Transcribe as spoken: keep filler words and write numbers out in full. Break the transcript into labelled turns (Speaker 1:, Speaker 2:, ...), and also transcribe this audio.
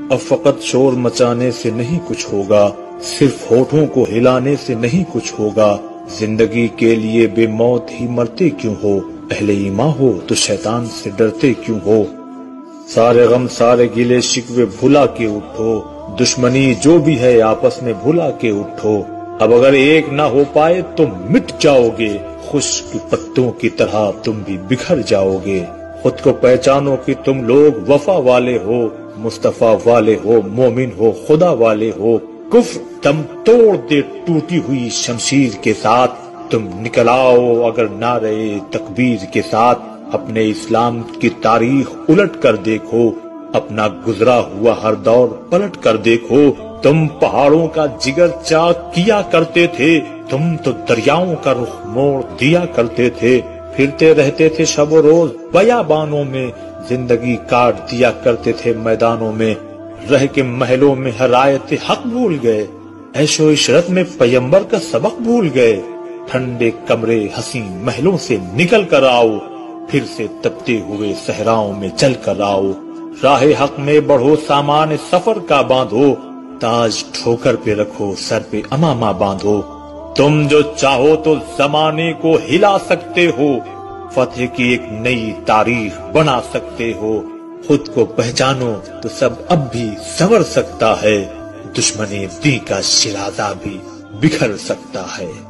Speaker 1: اب فقط شور مچانے سے نہیں کچھ ہوگا، صرف ہونٹوں کو ہلانے سے نہیں کچھ ہوگا۔ زندگی کے لیے بے موت ہی مرتے کیوں ہو، اہل ایمان ہو تو شیطان سے ڈرتے کیوں ہو۔ سارے غم سارے گلے شکوے بھلا کے اٹھو، دشمنی جو بھی ہے آپس میں بھلا کے اٹھو۔ اب اگر ایک نہ ہو پائے تو مٹ جاؤ گے، خشک پتوں کی طرح تم بھی بکھر جاؤ گے۔ خود کو پہچانو کہ تم لوگ وفا والے ہو، مصطفیٰ والے ہو، مومن ہو، خدا والے ہو۔ کفر دم توڑ دے ٹوٹی ہوئی شمشیر کے ساتھ، تم نکل آؤ اگر نعرے تکبیر کے ساتھ۔ اپنے اسلام کی تاریخ الٹ کر دیکھو، اپنا گزرا ہوا ہر دور پلٹ کر دیکھو۔ تم پہاڑوں کا جگر چاک کیا کرتے تھے، تم تو دریاؤں کا رخ موڑ دیا کرتے تھے۔ پھرتے رہتے تھے شب و روز بیابانوں میں، زندگی کاٹ دیا کرتے تھے میدانوں میں۔ رہ کے محلوں میں ہر آیت حق بھول گئے، عیش و عشرت میں پیمبر کا سبق بھول گئے۔ ٹھنڈے کمرے حسین محلوں سے نکل کر آؤ، پھر سے تپتے ہوئے صحراؤں میں چل کر آؤ۔ راہ حق میں بڑھو، سامان سفر کا باندھو، تاج ٹھوکر پہ رکھو، سر پہ امامہ باندھو۔ تم جو چاہو تو زمانے کو ہلا سکتے ہو، فتح کی ایک نئی تاریخ بنا سکتے ہو۔ خود کو پہچانو تو سب اب بھی سنور سکتا ہے، دشمن دین کا شیرازہ بھی بکھر سکتا ہے۔